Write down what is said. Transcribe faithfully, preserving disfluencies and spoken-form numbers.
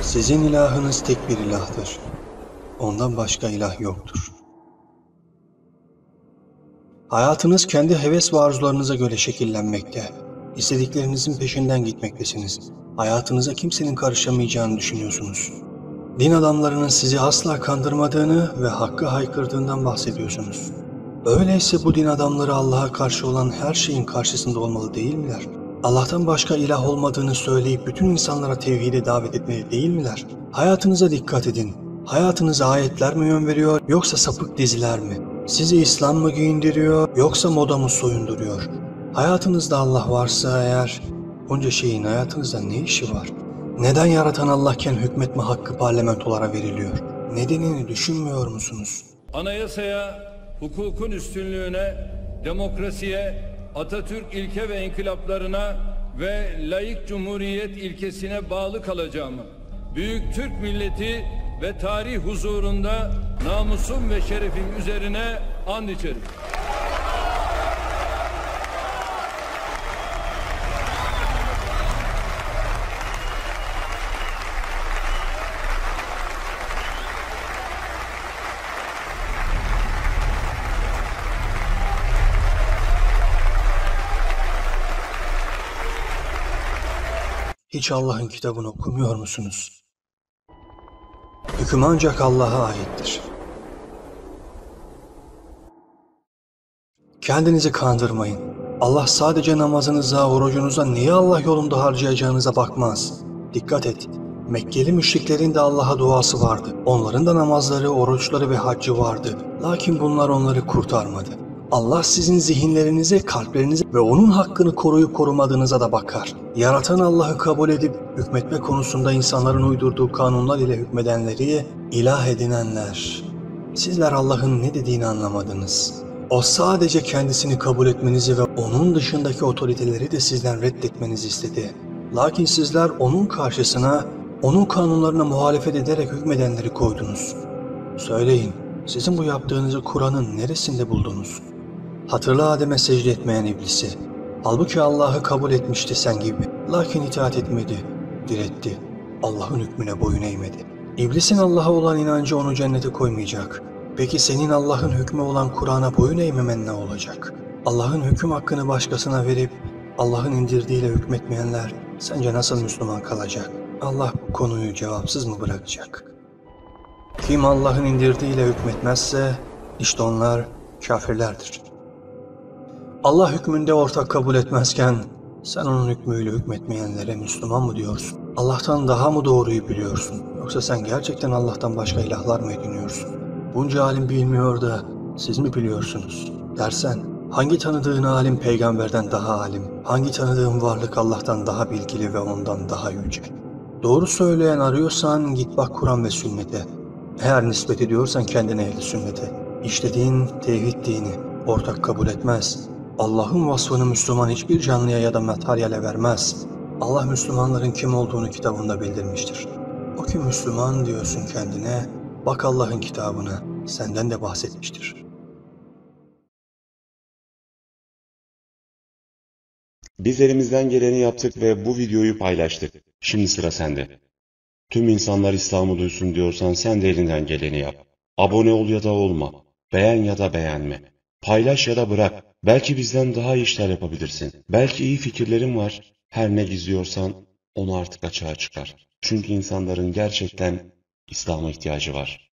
Sizin ilahınız tek bir ilahtır. Ondan başka ilah yoktur. Hayatınız kendi heves ve arzularınıza göre şekillenmekte. İstediklerinizin peşinden gitmektesiniz. Hayatınıza kimsenin karışamayacağını düşünüyorsunuz. Din adamlarının sizi asla kandırmadığını ve hakkı haykırdığından bahsediyorsunuz. Öyleyse bu din adamları Allah'a karşı olan her şeyin karşısında olmalı değil miler? Allah'tan başka ilah olmadığını söyleyip bütün insanlara tevhide davet etmeli değil miler? Hayatınıza dikkat edin. Hayatınıza ayetler mi yön veriyor yoksa sapık diziler mi? Sizi İslam mı giyindiriyor yoksa moda mı soyunduruyor? Hayatınızda Allah varsa eğer bunca şeyin hayatınızda ne işi var? Neden yaratan Allah'ken hükmetme hakkı parlamentolara veriliyor? Nedenini düşünmüyor musunuz? Anayasaya, hukukun üstünlüğüne, demokrasiye, Atatürk ilke ve inkılaplarına ve laik cumhuriyet ilkesine bağlı kalacağımı, büyük Türk milleti ve tarih huzurunda namusum ve şerefim üzerine and içerim. Hiç Allah'ın kitabını okumuyor musunuz? Hüküm ancak Allah'a aittir. Kendinizi kandırmayın. Allah sadece namazınıza, orucunuza, neyi Allah yolunda harcayacağınıza bakmaz. Dikkat et. Mekkeli müşriklerin de Allah'a duası vardı. Onların da namazları, oruçları ve haccı vardı. Lakin bunlar onları kurtarmadı. Allah sizin zihinlerinize, kalplerinize ve onun hakkını koruyup korumadığınıza da bakar. Yaratan Allah'ı kabul edip hükmetme konusunda insanların uydurduğu kanunlar ile hükmedenleri ilah edinenler. Sizler Allah'ın ne dediğini anlamadınız. O sadece kendisini kabul etmenizi ve onun dışındaki otoriteleri de sizden reddetmenizi istedi. Lakin sizler onun karşısına, onun kanunlarına muhalefet ederek hükmedenleri koydunuz. Söyleyin, sizin bu yaptığınızı Kur'an'ın neresinde buldunuz? Hatırla Adem'e secde etmeyen iblisi. Halbuki Allah'ı kabul etmişti sen gibi. Lakin itaat etmedi, diretti. Allah'ın hükmüne boyun eğmedi. İblisin Allah'a olan inancı onu cennete koymayacak. Peki senin Allah'ın hükmü olan Kur'an'a boyun eğmemen ne olacak? Allah'ın hüküm hakkını başkasına verip Allah'ın indirdiğiyle hükmetmeyenler sence nasıl Müslüman kalacak? Allah bu konuyu cevapsız mı bırakacak? Kim Allah'ın indirdiğiyle hükmetmezse işte onlar kafirlerdir. Allah hükmünde ortak kabul etmezken sen onun hükmüyle hükmetmeyenlere Müslüman mı diyorsun? Allah'tan daha mı doğruyu biliyorsun? Yoksa sen gerçekten Allah'tan başka ilahlar mı ediniyorsun? Bunca alim bilmiyor da siz mi biliyorsunuz? Dersen hangi tanıdığın alim peygamberden daha alim? Hangi tanıdığın varlık Allah'tan daha bilgili ve ondan daha yüce? Doğru söyleyen arıyorsan git bak Kur'an ve sünnete. Eğer nispet ediyorsan kendine ehli sünnete. İşte din tevhid dini. Ortak kabul etmez. Allah'ın vasfını Müslüman hiçbir canlıya ya da materyale vermez. Allah Müslümanların kim olduğunu kitabında bildirmiştir. O ki Müslüman diyorsun kendine, bak Allah'ın kitabına, senden de bahsetmiştir. Biz elimizden geleni yaptık ve bu videoyu paylaştık. Şimdi sıra sende. Tüm insanlar İslam'ı duysun diyorsan sen de elinden geleni yap. Abone ol ya da olma. Beğen ya da beğenme. Paylaş ya da bırak. Belki bizden daha iyi işler yapabilirsin. Belki iyi fikirlerin var. Her ne gizliyorsan onu artık açığa çıkar. Çünkü insanların gerçekten İslam'a ihtiyacı var.